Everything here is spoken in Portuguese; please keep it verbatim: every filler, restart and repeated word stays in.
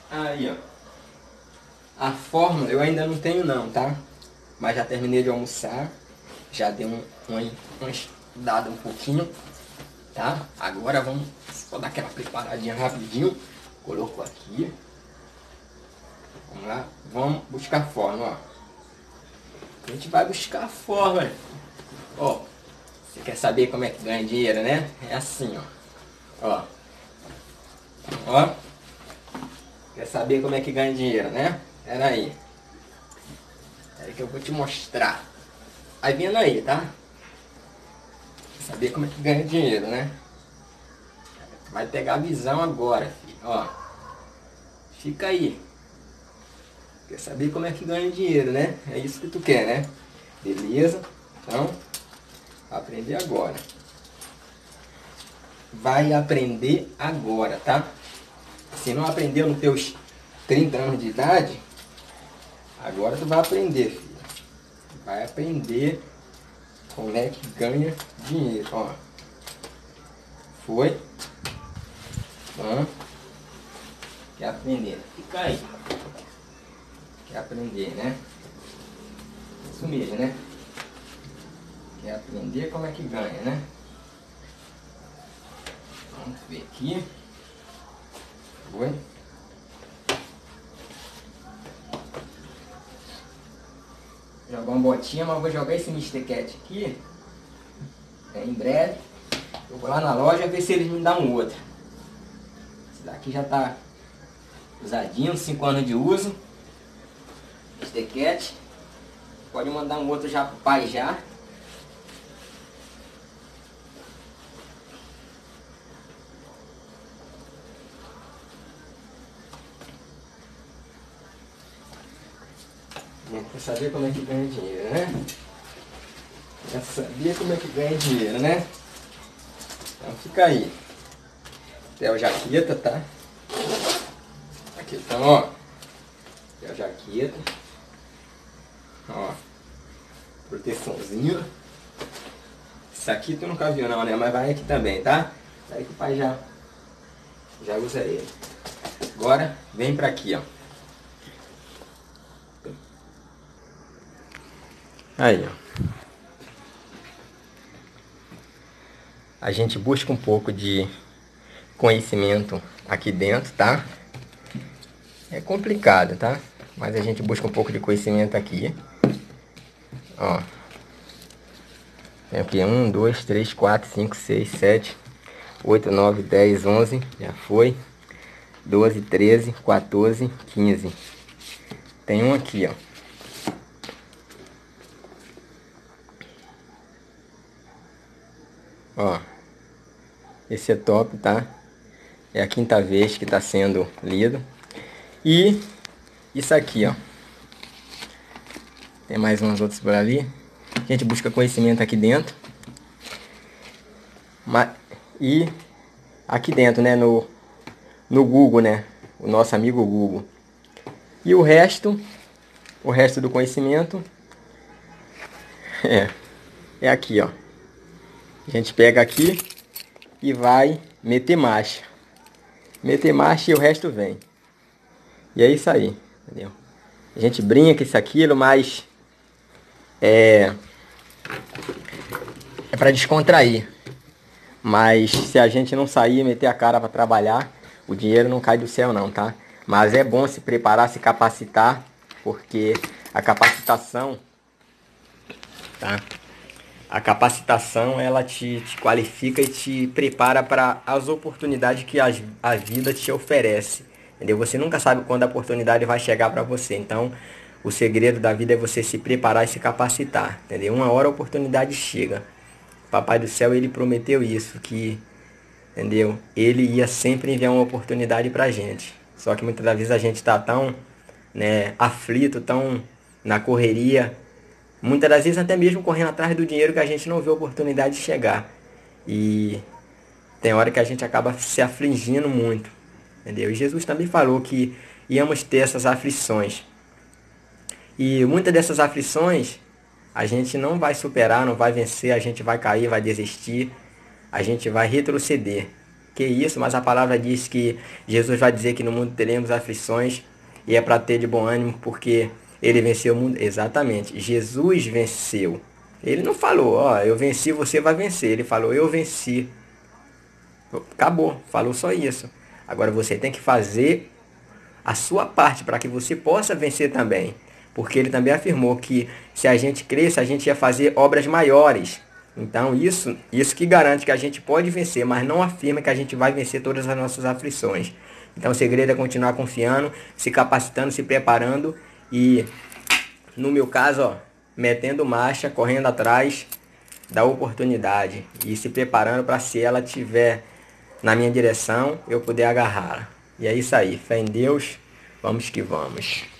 Aí, ó. A fórmula eu ainda não tenho não, tá? Mas já terminei de almoçar. Já dei um, um, uma estudada um pouquinho, tá? Agora vamos só dar aquela preparadinha rapidinho. Colocou aqui. Vamos lá. Vamos buscar a fórmula, ó. A gente vai buscar a fórmula. Ó. Você quer saber como é que ganha dinheiro, né? É assim, ó. Ó. Ó. Quer saber como é que ganha dinheiro, né? Pera aí. Pera aí que eu vou te mostrar. Vai vendo aí, tá? Quer saber como é que ganha dinheiro, né? Vai pegar a visão agora, filho. Ó. Fica aí. Quer saber como é que ganha dinheiro, né? É isso que tu quer, né? Beleza? Então, vai aprender agora. Vai aprender agora, tá? Se não aprendeu nos teus trinta anos de idade, agora tu vai aprender, filho. Vai aprender como é que ganha dinheiro, ó. Foi? Hã? Quer aprender? Fica aí. Quer aprender, né? Isso mesmo, né? Quer aprender como é que ganha, né? Vamos ver aqui. Foi? Jogar uma botinha, mas vou jogar esse mister Cat aqui. É, em breve. Eu vou lá na loja ver se eles me dão um outro. Esse daqui já tá usadinho, cinco anos de uso. mister Cat. Pode mandar um outro já pro pai já. Quer saber como é que ganha dinheiro, né? Quer saber como é que ganha dinheiro, né? Então fica aí. Tem a jaqueta, tá? Aqui então, ó. Tem a jaqueta. Ó. Proteçãozinho. Isso aqui tu nunca viu não, né? Mas vai aqui também, tá? Daí que o pai já, já usa ele. Agora, vem pra aqui, ó. Aí, ó. A gente busca um pouco de conhecimento aqui dentro, tá? É complicado, tá? Mas a gente busca um pouco de conhecimento aqui. Ó. Tem aqui um, dois, três, quatro, cinco, seis, sete, oito, nove, dez, onze. Já foi. doze, treze, quatorze, quinze. Tem um aqui, ó. Ó. Esse é top, tá? É a quinta vez que tá sendo lido. E isso aqui, ó. Tem mais uns outros por ali. A gente busca conhecimento aqui dentro. E aqui dentro, né? No, no Google, né? O nosso amigo Google. E o resto, o resto do conhecimento é, é aqui, ó. A gente pega aqui e vai meter marcha. Meter marcha e o resto vem. E é isso aí, entendeu? A gente brinca isso aquilo, mas é é para descontrair. Mas se a gente não sair e meter a cara para trabalhar, o dinheiro não cai do céu não, tá? Mas é bom se preparar, se capacitar, porque a capacitação, tá? A capacitação, ela te, te qualifica e te prepara para as oportunidades que a, a vida te oferece, entendeu? Você nunca sabe quando a oportunidade vai chegar para você, então o segredo da vida é você se preparar e se capacitar, entendeu? Uma hora a oportunidade chega. Papai do céu, ele prometeu isso, que, entendeu? Ele ia sempre enviar uma oportunidade pra gente. Só que muitas das vezes a gente tá tão, né, aflito, tão na correria, muitas das vezes até mesmo correndo atrás do dinheiro, que a gente não vê a oportunidade de chegar. E tem hora que a gente acaba se afligindo muito, entendeu? E Jesus também falou que íamos ter essas aflições. E muitas dessas aflições a gente não vai superar, não vai vencer, a gente vai cair, vai desistir, a gente vai retroceder. que isso, mas a palavra diz que Jesus vai dizer que no mundo teremos aflições e é para ter de bom ânimo porque ele venceu o mundo. Exatamente, Jesus venceu. Ele não falou, ó, eu venci, você vai vencer. Ele falou, eu venci. Acabou, falou só isso. Agora você tem que fazer a sua parte para que você possa vencer também. Porque ele também afirmou que se a gente cresce, a gente ia fazer obras maiores. Então isso, isso que garante que a gente pode vencer, mas não afirma que a gente vai vencer todas as nossas aflições. Então o segredo é continuar confiando, se capacitando, se preparando e, no meu caso, ó, metendo marcha, correndo atrás da oportunidade e se preparando para, se ela tiver na minha direção, eu poder agarrá-la. E é isso aí, fé em Deus, vamos que vamos.